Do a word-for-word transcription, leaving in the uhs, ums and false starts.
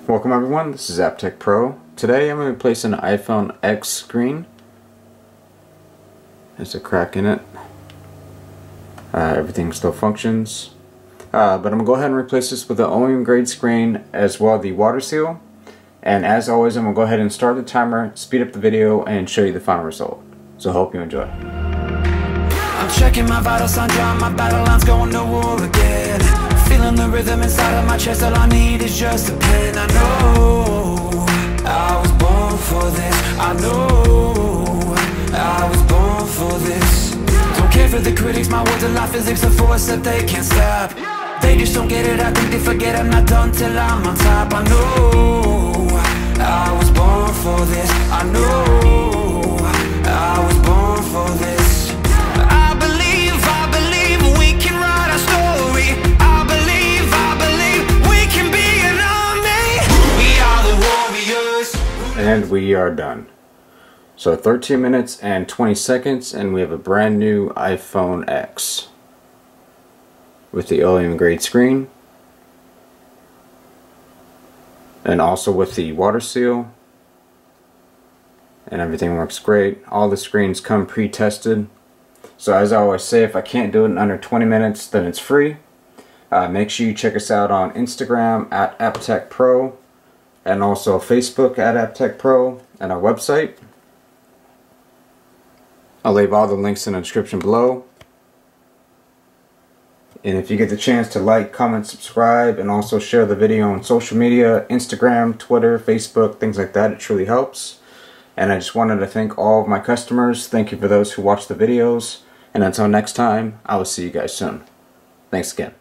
Welcome everyone, this is Aptech Pro. Today I'm going to replace an iPhone X screen. There's a crack in it. Uh, everything still functions. Uh, but I'm going to go ahead and replace this with the O E M grade screen as well as the water seal. And as always, I'm going to go ahead and start the timer, speed up the video, and show you the final result. So I hope you enjoy. I'm checking my vital signs, drawing my battle lines, going to war again. Feeling the rhythm inside of my chest, all I need is just a pen. I know I was born for this. I know I was born for this. Don't care for the critics, my words are like physics, a force that they can't stop. They just don't get it, I think they forget I'm not done till I'm on top. I know I was born for this. I know I was born for this. And we are done. So thirteen minutes and twenty seconds, and we have a brand new iPhone X with the O E M grade screen, and also with the water seal, and everything works great. All the screens come pre-tested. So as I always say, if I can't do it in under twenty minutes, then it's free. Uh, make sure you check us out on Instagram at Aptech Pro, and also Facebook at Aptech Pro, and our website. I'll leave all the links in the description below. And if you get the chance to like, comment, subscribe, and also share the video on social media, Instagram, Twitter, Facebook, things like that, it truly helps. And I just wanted to thank all of my customers. Thank you for those who watch the videos. And until next time, I will see you guys soon. Thanks again.